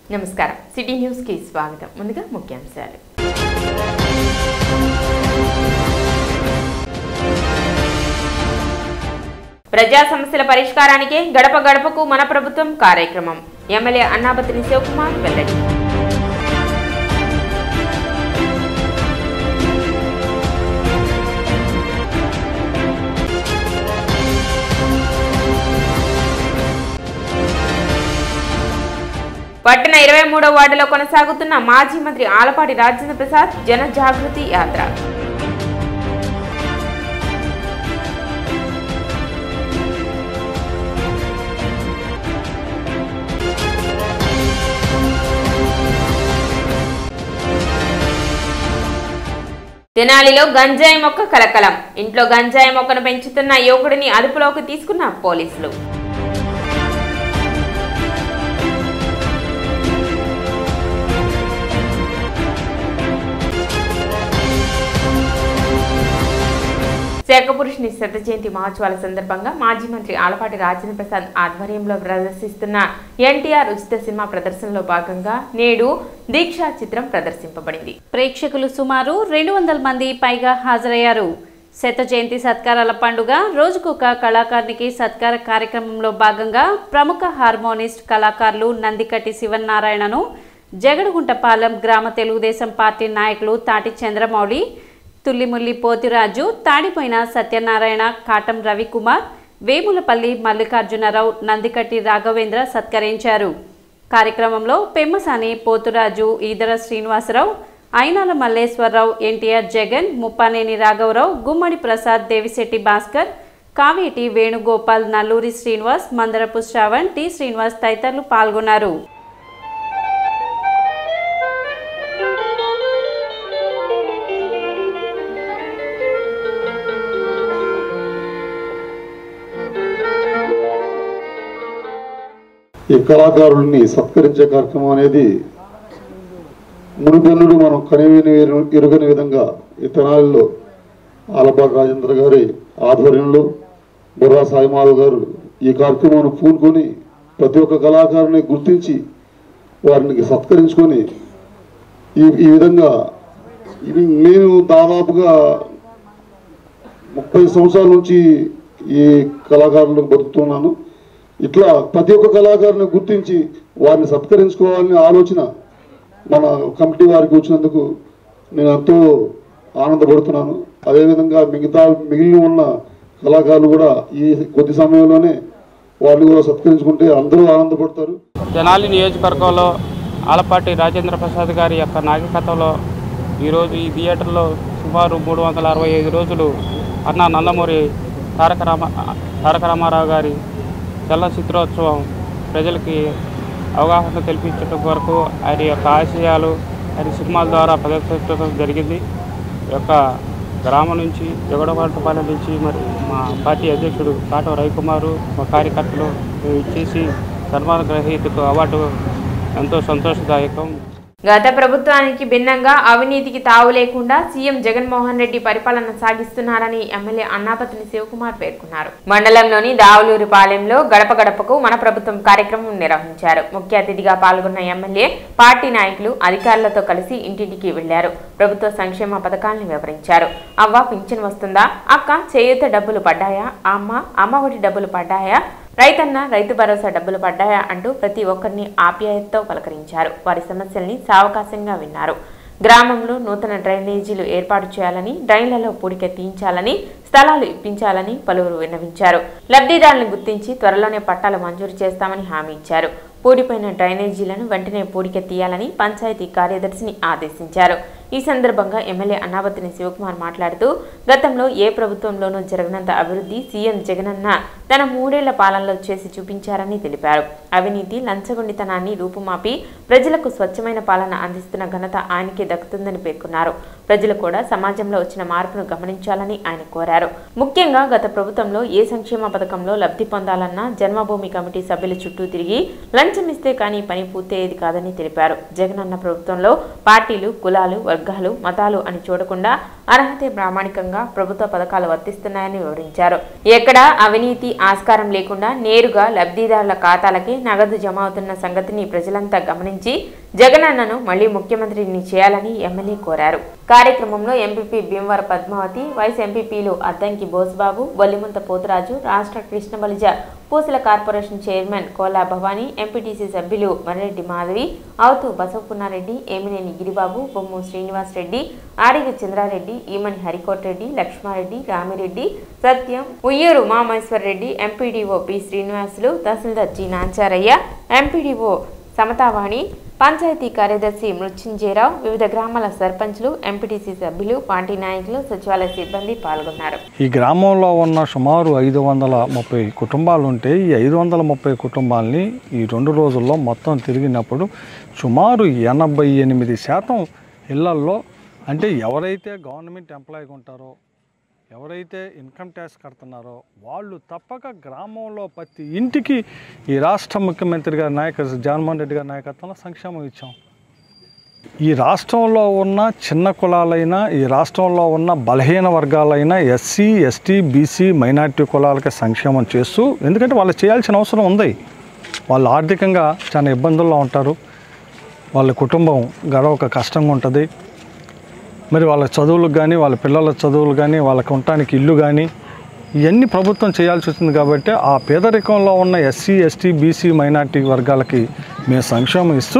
నమస్కారం city news కి స్వాగతం ముందుగా ముఖ్యాంశాలు ప్రజా సమస్యల పరిష్కారానికి గడప గడపకు మన ప్రభుత్వం కార్యక్రమం ఎమ్మెల్యే అన్నాబత్తిని శివకుమార్ వెల్లడి పట్టణ 23వ వార్డులో కొనసాగుతున్న మాజీ మంత్రి ఆలపాటి రాజేంద్ర ప్రసాద్ జన జాగృతి యాత్ర తెనాలిలో గంజాయి మొక్క కలకలం ఇంట్లో గంజాయి మొక్కను పెంచుతున్న యువకుడిని అదుపులోకి తీసుకున్న పోలీసులు శాఖపురుషుని శత జయంతి మహోత్సవాల సందర్భంగా మాజీ మంత్రి ఆలపాటి రాజేంద్ర ప్రసాద్ ఆధ్వర్యంలో ప్రదర్శిస్తున్న ఎన్టీఆర్ ఉచిత సినిమా ప్రదర్శనలో భాగంగా నేడు దీక్ష చిత్రం ప్రదర్శింపబడింది. ప్రేక్షకులు సుమారు 200 మంది పైగా హాజరయ్యారు. శత జయంతి సత్కారాల పండుగ రోజుకొక కళాకారునికి సత్కార కార్యక్రమంలో భాగంగా ప్రముఖ హార్మోనిస్ట్ కళాకారులు నందికట్టి శివనారాయణను జగడగుంటపాలెం గ్రామ తెలుగుదేశం పార్టీ నాయకులు తాటి చంద్రమౌళి, తుల్లిముల్లి పోతిరాజు, తాడిపోయిన సత్యనారాయణ, కాటం రవికుమార్, వేములపల్లి మల్లికార్జునరావు, నందికట్టి రాఘవేంద్ర సత్కరించారు. కార్యక్రమంలో పెమ్మసాని పోతురాజు, ఈదర శ్రీనివాసరావు, అయినాల మల్లేశ్వరరావు, ఎన్టీఆర్ జగన్, ముప్పానేని రాఘవరావు, గుమ్మడి ప్రసాద్, దేవిశెట్టి భాస్కర్, కావేటి వేణుగోపాల్, నల్లూరి శ్రీనివాస్, మందరపు శ్రావణ్, టి శ్రీనివాస్ తదితరులు పాల్గొన్నారు. ఈ కళాకారుల్ని సత్కరించే కార్యక్రమం అనేది మునుపెన్నుడు మనం కనివిని ఎరుగని విధంగా ఈ తెనాలిలో ఆలపాటి రాజేంద్ర గారి ఆధ్వర్యంలో బుర్రా సాయిమాధవ్ గారు ఈ కార్యక్రమాన్ని పూనుకొని ప్రతి ఒక్క కళాకారుని గుర్తించి వారిని సత్కరించుకొని ఈ విధంగా నేను దాదాపుగా 30 సంవత్సరాల నుంచి ఈ కళాకారులకు బతుకుతున్నాను. ఇట్లా ప్రతి ఒక్క కళాకారుని గుర్తించి వారిని సత్కరించుకోవాలనే ఆలోచన మన కమిటీ వారికి వచ్చినందుకు నేను ఎంతో ఆనందపడుతున్నాను. అదేవిధంగా మిగిలిన ఉన్న కళాకారులు కూడా ఈ కొద్ది సమయంలోనే వారిని కూడా సత్కరించుకుంటే అందరూ ఆనందపడతారు. తెనాలి నియోజకవర్గంలో ఆలపాటి రాజేంద్ర ప్రసాద్ గారి యొక్క నాయకత్వంలో ఈరోజు ఈ థియేటర్లో సుమారు 365 రోజులు అన్నా నందమూరి తారక రామారావు గారి చలనచిత్రోత్సవం ప్రజలకి అవగాహన కల్పించడం వరకు ఆయన యొక్క ఆశయాలు ఆయన సినిమాల ద్వారా ప్రదర్శించడం జరిగింది. ఈ యొక్క గ్రామం నుంచి జగడగుంటపాలెం నుంచి మరి మా పార్టీ అధ్యక్షుడు కాటం రవికుమారు, మా కార్యకర్తలు ఇచ్చేసి సన్మాన గ్రహీతకు అవార్డు ఎంతో సంతోషదాయకం. గత ప్రభుత్వానికి భిన్నంగా అవినీతికి తావు లేకుండా సీఎం జగన్మోహన్ రెడ్డి పరిపాలన సాగిస్తున్నారని ఎమ్మెల్యే అన్నాబత్తిని శివకుమార్ పేర్కొన్నారు. మండలంలోని దావులూరిపాలెంలో గడప గడపకు మన ప్రభుత్వం కార్యక్రమం నిర్వహించారు. ముఖ్య అతిథిగా పాల్గొన్న ఎమ్మెల్యే పార్టీ నాయకులు అధికారులతో కలిసి ఇంటింటికి వెళ్లారు. ప్రభుత్వ సంక్షేమ పథకాలను వివరించారు. అవ్వ పింఛన్ వస్తుందా, అక్క చేయూత డబ్బులు పడ్డాయా, అమ్మఒడి డబ్బులు పడ్డాయా, రైతన్న రైతు భరోసా డబ్బులు పడ్డాయా అంటూ ప్రతి ఒక్కరిని ఆప్యాయతతో పలకరించారు. వారి సమస్యల్ని సావకాశంగా విన్నారు. గ్రామంలో నూతన డ్రైనేజీలు ఏర్పాటు చేయాలని, డ్రైన్లలో పూడిక తీయించాలని, స్థలాలు ఇప్పించాలని పలువురు విన్నవించారు. లబ్ధిదారులను గుర్తించి త్వరలోనే పట్టాలు మంజూరు చేస్తామని హామీ ఇచ్చారు. పూడిపోయిన డ్రైనేజీలను వెంటనే పూడిక తీయాలని పంచాయతీ కార్యదర్శిని ఆదేశించారు. ఈ సందర్భంగా ఎమ్మెల్యే అన్నాబత్తిని శివకుమార్ మాట్లాడుతూ గతంలో ఏ ప్రభుత్వంలోనూ జరగనంత అభివృద్ధి సీఎం జగనన్న తన 3 ఏళ్ల పాలనలో చేసి చూపించారని తెలిపారు. అవినీతి లంచగొండితనాన్ని రూపుమాపి ప్రజలకు స్వచ్ఛమైన పాలన అందిస్తున్న ఘనత ఆయనకే దక్కుతుందని పేర్కొన్నారు. ప్రజలు కూడా సమాజంలో వచ్చిన మార్పును గమనించాలని ఆయన కోరారు. ముఖ్యంగా గత ప్రభుత్వంలో ఏ సంక్షేమ పథకంలో లబ్ధి పొందాలన్నా జన్మభూమి కమిటీ సభ్యుల చుట్టూ తిరిగి లంచం ఇస్తే కానీ పని పూర్తయ్యేది కాదని తెలిపారు. జగనన్న ప్రభుత్వంలో పార్టీలు, కులాలు, వర్గాలు మతాలు అని చూడకుండా అర్హతే ప్రామాణికంగా ప్రభుత్వ పథకాలు వర్తిస్తున్నాయని వివరించారు. ఎక్కడా అవినీతి ఆస్కారం లేకుండా నేరుగా లబ్ధిదారుల ఖాతాలకే నగదు జమ అవుతున్న సంగతిని ప్రజలంతా గమనించి జగనన్నను మళ్లీ ముఖ్యమంత్రిని చేయాలని ఎమ్మెల్యే కోరారు. కార్యక్రమంలో ఎంపీపీ భీమవర పద్మావతి, వైస్ ఎంపీపీలు అద్దంకి బోసుబాబు, బొల్లిమంత పోతురాజు, రాష్ట్ర Krishnabalija Pusala corporation chairman Kola Bhavani, MPTC సభ్యులు మర్రెడ్డి మాధవి, అవతు బసవపున్నారెడ్డి, ఏమినేని గిరిబాబు, బొమ్ము శ్రీనివాస్ రెడ్డి, ఆడిగ చంద్రారెడ్డి, ఈమని హరికోటరెడ్డి, లక్ష్మారెడ్డి, రామిరెడ్డి, సత్యం, ఉయ్యూరు ఉమామహేశ్వర్ రెడ్డి, ఎంపీడీఓ పి శ్రీనివాసులు, తహసీల్దార్ జి నాంచారయ్య, ఎంపీడీఓ సమతావాణి, పంచాయతీ కార్యదర్శి మృత్యుంజయరావు, వివిధ గ్రామాల సర్పంచ్లు, ఎంపీటీసీ సభ్యులు, పార్టీ నాయకులు, సచివాలయ సిబ్బంది పాల్గొన్నారు. ఈ గ్రామంలో ఉన్న సుమారు 530 కుటుంబాలు ఉంటే ఈ 530 కుటుంబాలని ఈ 2 రోజుల్లో మొత్తం తిరిగినప్పుడు సుమారు 88% ఇళ్లల్లో అంటే ఎవరైతే గవర్నమెంట్ ఎంప్లాయీగా ఉంటారో, ఎవరైతే ఇన్కమ్ ట్యాక్స్ కడుతున్నారో వాళ్ళు తప్పక గ్రామంలో ప్రతి ఇంటికి ఈ రాష్ట్ర ముఖ్యమంత్రి గారి జగన్మోహన్ రెడ్డి గారి నాయకత్వంలో సంక్షేమం ఇచ్చాం. ఈ రాష్ట్రంలో ఉన్న చిన్న కులాలైనా, ఈ రాష్ట్రంలో ఉన్న బలహీన వర్గాలైనా, ఎస్సీ, ఎస్టీ, బీసీ, మైనారిటీ కులాలకి సంక్షేమం చేస్తూ, ఎందుకంటే వాళ్ళు చేయాల్సిన అవసరం ఉంది. వాళ్ళు ఆర్థికంగా చాలా ఇబ్బందుల్లో ఉంటారు, వాళ్ళ కుటుంబం గడవక కష్టంగా ఉంటుంది. మరి వాళ్ళ చదువులకు కానీ, వాళ్ళ పిల్లల చదువులు కానీ, వాళ్ళకు ఉండటానికి ఇల్లు కానీ ఇవన్నీ ప్రభుత్వం చేయాల్సి వస్తుంది. కాబట్టి ఆ పేదరికంలో ఉన్న ఎస్సీ, ఎస్టీ, బీసీ, మైనారిటీ వర్గాలకి మేము సంక్షేమం ఇస్తూ,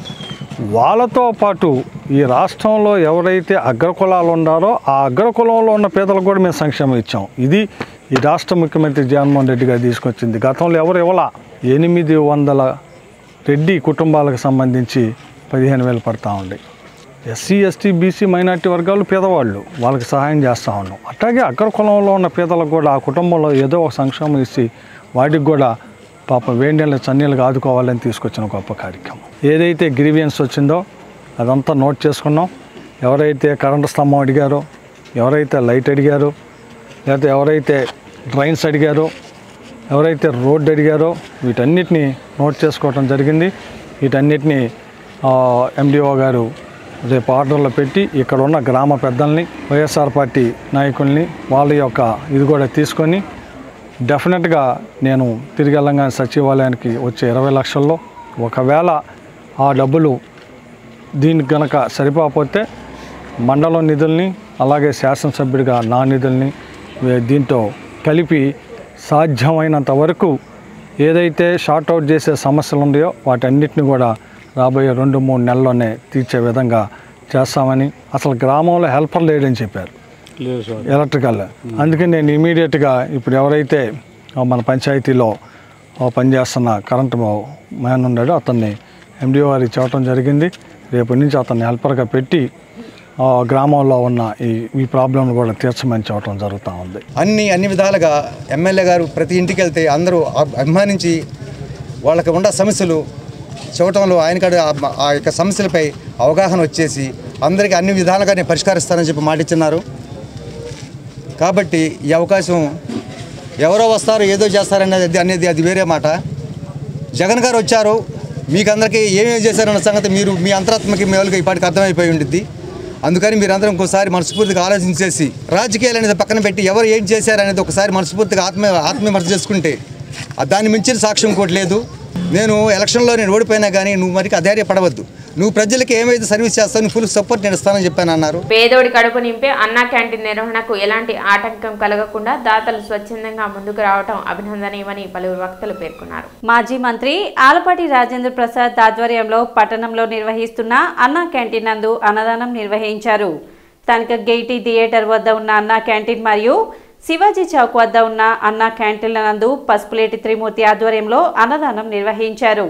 వాళ్ళతో పాటు ఈ రాష్ట్రంలో ఎవరైతే అగ్రకులాలు ఉన్నారో ఆ అగ్రకులంలో ఉన్న పేదలకు కూడా మేము సంక్షేమం ఇచ్చాం. ఇది ఈ రాష్ట్ర ముఖ్యమంత్రి జగన్మోహన్ రెడ్డి గారు తీసుకొచ్చింది. గతంలో ఎవరు ఇవ్వాల 800 రెడ్డి కుటుంబాలకు సంబంధించి 15,000 పడతా ఉంది. ఎస్సీ, ఎస్టీ, బీసీ, మైనారిటీ వర్గాలు పేదవాళ్ళు, వాళ్ళకి సహాయం చేస్తూ ఉన్నాం. అట్లాగే అగ్రకులంలో ఉన్న పేదలకు కూడా ఆ కుటుంబంలో ఏదో ఒక సంక్షేమం ఇచ్చి వాటికి కూడా పాప వేడినీళ్ళు చన్నీళ్ళకి ఆదుకోవాలని తీసుకొచ్చిన గొప్ప కార్యక్రమం. ఏదైతే గ్రీవియన్స్ వచ్చిందో అదంతా నోట్ చేసుకున్నాం. ఎవరైతే కరెంటు స్తంభం అడిగారో, ఎవరైతే లైట్ అడిగారో, లేకపోతే ఎవరైతే డ్రైన్స్ అడిగారో, ఎవరైతే రోడ్డు అడిగారో వీటన్నిటిని నోట్ చేసుకోవటం జరిగింది. వీటన్నిటిని ఎండిఓ గారు రేపు ఆర్డర్లో పెట్టి ఇక్కడ ఉన్న గ్రామ పెద్దల్ని, వైఎస్ఆర్ పార్టీ నాయకుల్ని వాళ్ళ యొక్క ఇది కూడా తీసుకొని డెఫినెట్గా నేను తిరిగి వెళ్ళంగానే సచివాలయానికి వచ్చే 20 లక్షల్లో ఒకవేళ ఆ డబ్బులు దీనికి కనుక సరిపోకపోతే మండలం నిధుల్ని అలాగే శాసనసభ్యుడిగా నా నిధుల్ని దీంతో కలిపి సాధ్యమైనంత వరకు ఏదైతే షార్ట్అవుట్ చేసే సమస్యలు ఉన్నాయో వాటన్నిటిని కూడా రాబోయే 2-3 నెలల్లోనే తీర్చే విధంగా చేస్తామని. అసలు గ్రామంలో హెల్పర్ లేడని చెప్పారు ఎలక్ట్రికల్. అందుకని నేను ఇమీడియట్గా ఇప్పుడు ఎవరైతే మన పంచాయతీలో పనిచేస్తున్న కరెంటు మ్యాన్ ఉన్నాడో అతన్ని ఎండిఓ గారికి చెప్పడం జరిగింది. రేపటి నుంచి అతన్ని హెల్పర్గా పెట్టి గ్రామంలో ఉన్న ఈ ప్రాబ్లంను కూడా తీర్చమని చెప్పడం జరుగుతూ ఉంది. అన్ని విధాలుగా ఎమ్మెల్యే గారు ప్రతి ఇంటికి వెళ్తే అందరూ అభిమానించి వాళ్ళకి ఉన్న సమస్యలు చూడటంలో ఆయనకాడ ఆ యొక్క సమస్యలపై అవగాహన వచ్చేసి అందరికీ అన్ని విధాలుగా నేను పరిష్కరిస్తానని చెప్పి మాటిచ్చినారు. కాబట్టి ఈ అవకాశం ఎవరో వస్తారు ఏదో చేస్తారనేది అది వేరే మాట. జగన్ గారు వచ్చారు, మీకు అందరికీ ఏమేమి చేశారన్న సంగతి మీరు మీ అంతరాత్మకి మేలుగా ఇప్పటికి అర్థమైపోయి ఉండిద్ది. అందుకని మీరందరూ ఇంకోసారి మనస్ఫూర్తిగా ఆలోచించేసి రాజకీయాలు అనేది పక్కన పెట్టి ఎవరు ఏం చేశారనేది ఒకసారి మనస్ఫూర్తిగా ఆత్మవిమర్శ చేసుకుంటే దాన్ని మించిన సాక్ష్యం ఇంకోటి లేదు. నేను ఎలక్షన్లో ఓడిపోయినా కానీ నువ్వు మరికి అధైర్యపడవద్దు, నువ్వు ప్రజలకు ఏమైతే సర్వీస్ చేస్తావు నువ్వు ఫుల్ సపోర్ట్ నేను ఇస్తానని చెప్పాను అన్నారు. పేదోడి కడుపు నింపే అన్నా క్యాంటీన్ నిర్వహణకు ఎలాంటి ఆటంకం కలగకుండా దాతలు స్వచ్ఛందంగా ముందుకు రావడం అభినందనీయమని పలువురు వక్తలు పేర్కొన్నారు. మాజీ మంత్రి ఆలపాటి రాజేంద్ర ప్రసాద్ ఆధ్వర్యంలో పట్టణంలో నిర్వహిస్తున్న అన్నా క్యాంటీన్ నందు అన్నదానం నిర్వహించారు. స్థానిక గేటీ థియేటర్ వద్ద ఉన్న అన్నా క్యాంటీన్ మరియు శివాజీ చౌక్ వద్ద ఉన్న అన్నా క్యాంటీన్ల నందు పసుపులేటి త్రిమూర్తి ఆధ్వర్యంలో అన్నదానం నిర్వహించారు.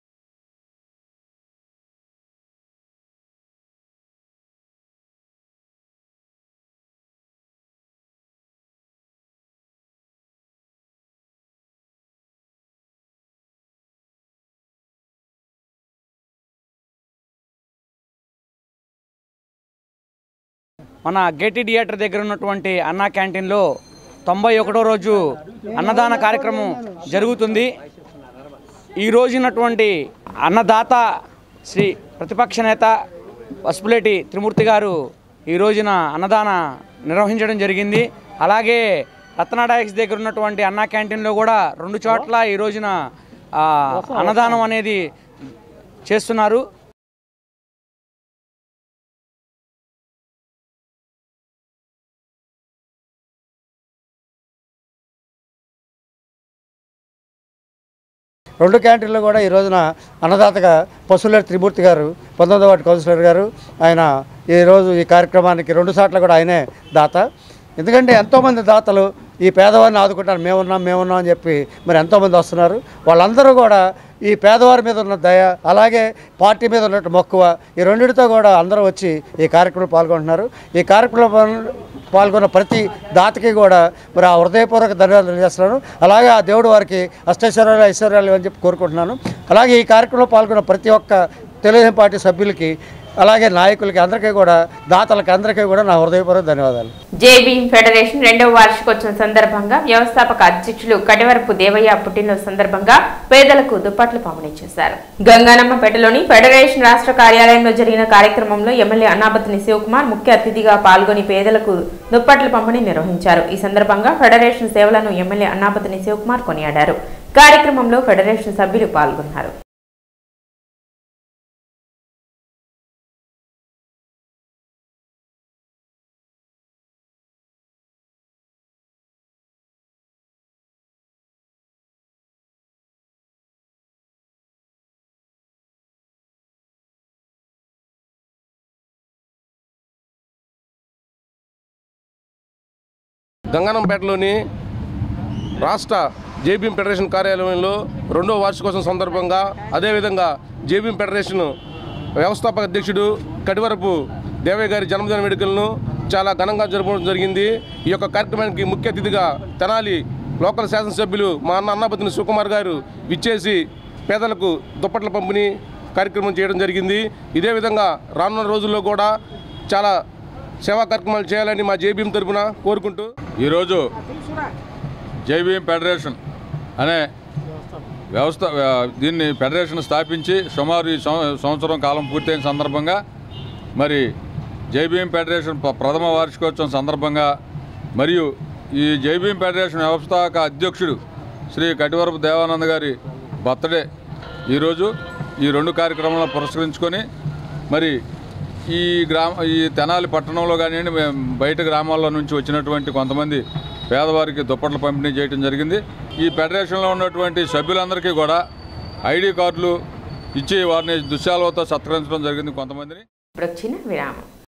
మన గేటీ థియేటర్ దగ్గర ఉన్నటువంటి అన్నా క్యాంటీన్లో 91వ రోజు అన్నదాన కార్యక్రమం జరుగుతుంది. ఈ రోజునటువంటి అన్నదాత శ్రీ ప్రతిపక్ష నేత పసుపులేటి త్రిమూర్తి గారు ఈ రోజున అన్నదాన నిర్వహించడం జరిగింది. అలాగే రత్నాడాక్స్ దగ్గర ఉన్నటువంటి అన్నా క్యాంటీన్లో కూడా 2 చోట్ల ఈ రోజున అన్నదానం అనేది చేస్తున్నారు. రెండు క్యాంటీన్లో కూడా ఈ రోజున అన్నదాతగా పసుపులేటి త్రిమూర్తి గారు 19వ వార్డు కౌన్సిలర్ గారు ఆయన ఈరోజు ఈ కార్యక్రమానికి 2 సార్లు కూడా ఆయనే దాత. ఎందుకంటే ఎంతోమంది దాతలు ఈ పేదవారిని ఆదుకుంటారు, మేమున్నాం అని చెప్పి మరి ఎంతోమంది వస్తున్నారు. వాళ్ళందరూ కూడా ఈ పేదవారి మీద ఉన్న దయ, అలాగే పార్టీ మీద ఉన్నట్టు మక్కువ, ఈ రెండింటితో కూడా అందరూ వచ్చి ఈ కార్యక్రమంలో పాల్గొంటున్నారు. ఈ కార్యక్రమంలో పాల్గొన్న ప్రతి దాతకి కూడా మరి ఆ హృదయపూర్వక ధన్యవాదాలు తెలియజేస్తున్నాను. అలాగే ఆ దేవుడు వారికి ఐశ్వర్యాలు అని చెప్పి కోరుకుంటున్నాను. అలాగే ఈ కార్యక్రమంలో పాల్గొన్న ప్రతి ఒక్క తెలుగుదేశం పార్టీ సభ్యులకి, అలాగే నాయకులకి అందరికీ కూడా, దాతలకి అందరికీ కూడా నా హృదయపూర్వక ధన్యవాదాలు. జేబీఎం ఫెడరేషన్ 2వ వార్షికోత్సవం సందర్భంగా వ్యవస్థాపక అధ్యక్షులు కటివరపు దేవయ్య పుట్టినరోజు సందర్భంగా పేదలకు దుప్పట్లు పంపిణీ చేశారు. గంగానమ్మపేటలోని ఫెడరేషన్ రాష్ట్ర కార్యాలయంలో జరిగిన కార్యక్రమంలో ఎమ్మెల్యే అన్నాబత్తుని శివకుమార్ ముఖ్య అతిథిగా పాల్గొని పేదలకు దుప్పట్ల పంపిణీ నిర్వహించారు. ఈ సందర్భంగా ఫెడరేషన్ సేవలను ఎమ్మెల్యే అన్నాబత్తుని శివకుమార్ కొనియాడారు. కార్యక్రమంలో ఫెడరేషన్ సభ్యులు పాల్గొన్నారు. గంగానంపేటలోని రాష్ట్ర జేబీఎం ఫెడరేషన్ కార్యాలయంలో 2వ వార్షికోత్సవం సందర్భంగా, అదేవిధంగా జేబీఎం ఫెడరేషన్ వ్యవస్థాపక అధ్యక్షుడు కటివరపు దేవయ్య గారి జన్మదిన వేడుకలను చాలా ఘనంగా జరపడం జరిగింది. ఈ యొక్క కార్యక్రమానికి ముఖ్య అతిథిగా తెనాలి లోకల్ శాసనసభ్యులు మా అన్నాబత్తుని శివకుమార్ గారు విచ్చేసి పేదలకు దుప్పట్ల పంపిణీ కార్యక్రమం చేయడం జరిగింది. ఇదే విధంగా రానున్న రోజుల్లో కూడా చాలా సేవా కార్యక్రమాలు చేయాలని మా జేబీఎం తరఫున కోరుకుంటూ, ఈరోజు జేబీఎం ఫెడరేషన్ అనే వ్యవస్థ దీన్ని ఫెడరేషన్ స్థాపించి సుమారు ఈ సంవత్సరం కాలం పూర్తయిన సందర్భంగా మరి జేబీఎం ఫెడరేషన్ ప్రథమ వార్షికోత్సవం సందర్భంగా మరియు ఈ జేబీఎం ఫెడరేషన్ వ్యవస్థాపక అధ్యక్షుడు శ్రీ కటివరపు దేవానంద గారి బర్త్డే ఈరోజు ఈ 2 కార్యక్రమాలను పురస్కరించుకొని మరి ఈ తెనాలి పట్టణంలో కానివ్వండి, బయట గ్రామాల్లో నుంచి వచ్చినటువంటి కొంతమంది పేదవారికి దుప్పట్లు పంపిణీ చేయడం జరిగింది. ఈ ఫెడరేషన్లో ఉన్నటువంటి సభ్యులందరికీ కూడా ఐడి కార్డులు ఇచ్చి వారిని దుశ్శాలతో సత్కరించడం జరిగింది. కొంతమందిని